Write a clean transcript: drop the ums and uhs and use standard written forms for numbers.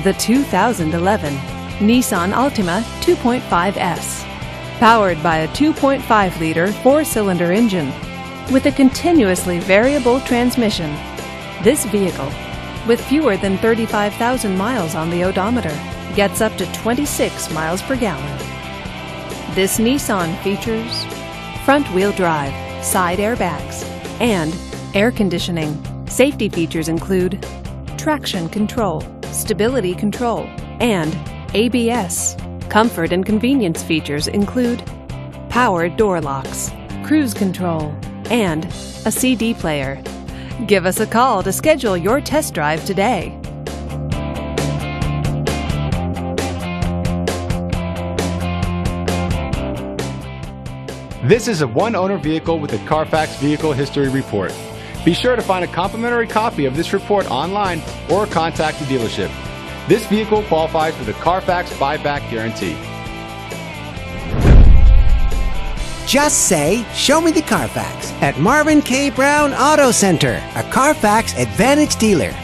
The 2011 Nissan Altima 2.5S. Powered by a 2.5-liter four-cylinder engine with a continuously variable transmission. This vehicle, with fewer than 35,000 miles on the odometer, gets up to 26 miles per gallon. This Nissan features front-wheel drive, side airbags, and air conditioning. Safety features include traction control, stability control, and ABS. Comfort and convenience features include power door locks, cruise control, and a CD player. Give us a call to schedule your test drive today. This is a one-owner vehicle with a Carfax Vehicle History Report. Be sure to find a complimentary copy of this report online or contact the dealership. This vehicle qualifies for the Carfax buyback guarantee. Just say, "Show me the Carfax" at Marvin K. Brown Auto Center, a Carfax Advantage dealer.